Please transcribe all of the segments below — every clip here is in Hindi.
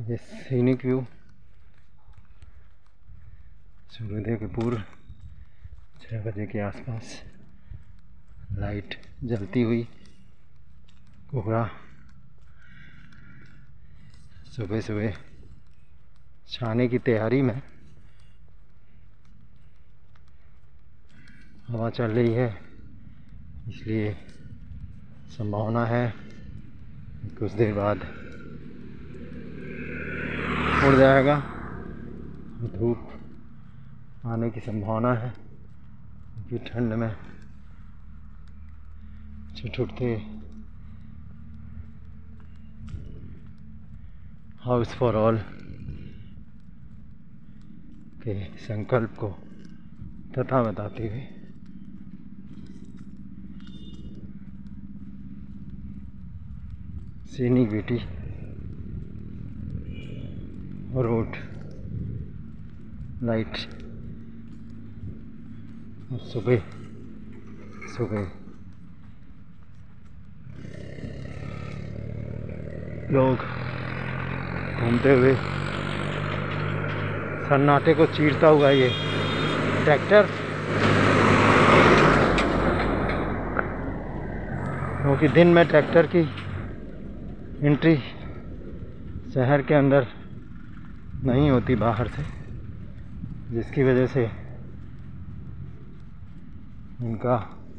ये सीनिक व्यू सूर्योदय के पूर्व 6 बजे के आसपास लाइट जलती हुई कोहरा सुबह सुबह छाने की तैयारी में। हवा चल रही है, इसलिए संभावना है कुछ देर बाद उड़ जाएगा। धूप आने की संभावना है क्योंकि ठंड में छुटते हाउस फॉर ऑल के संकल्प को तथा बताते हुए सीनिक ब्यूटी रोड लाइट और सुबह सुबह लोग घूमते हुए सन्नाटे को चीरता हुआ ये ट्रैक्टर, क्योंकि दिन में ट्रैक्टर की एंट्री शहर के अंदर नहीं होती बाहर से, जिसकी वजह से इनका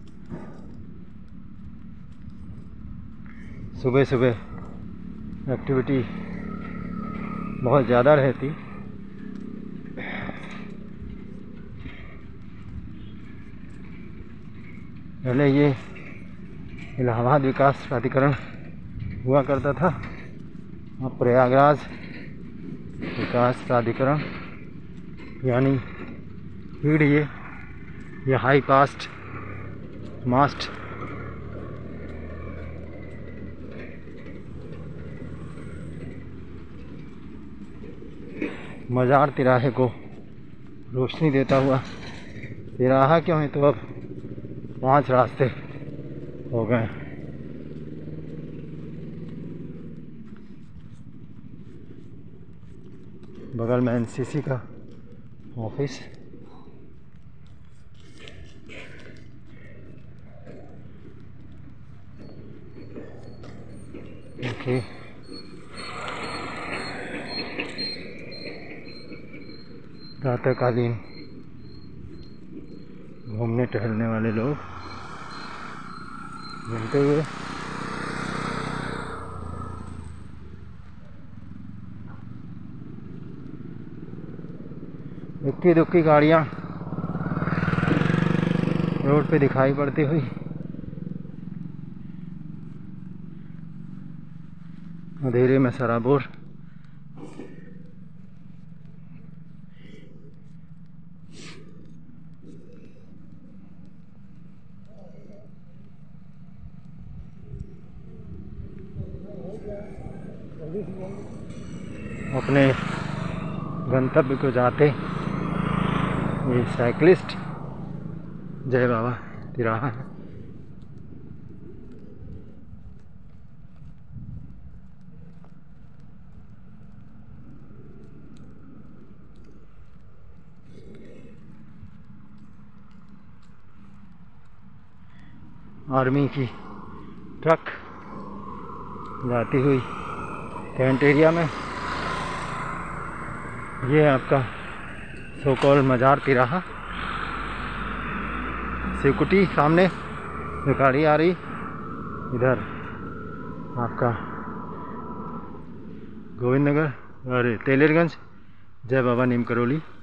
सुबह सुबह एक्टिविटी बहुत ज़्यादा रहती। पहले ये इलाहाबाद विकास प्राधिकरण हुआ करता था, अब प्रयागराज विकास प्राधिकरण यानी ये हाई पास्ट मास्ट मजार तिराहे को रोशनी देता हुआ, तिराहा क्यों है तो अब 5 रास्ते हो गए। बगल में एनसीसी का ऑफिस, ओके। प्रातःकालीन घूमने टहलने वाले लोग घूमते हुए इक्की दुक्की गाड़ियाँ रोड पे दिखाई पड़ती हुई अंधेरे में सराबोर। अपने गंतव्य को जाते ये साइकिलिस्ट जय बाबा तिराहा है। आर्मी की ट्रक जाती हुई कैंट एरिया में। ये है आपका सो कॉल मजार तिराहा। सिकुटी सामने जो गाड़ी आ रही, इधर आपका गोविंद नगर और तेलेरगंज जय बाबा नीम करोली।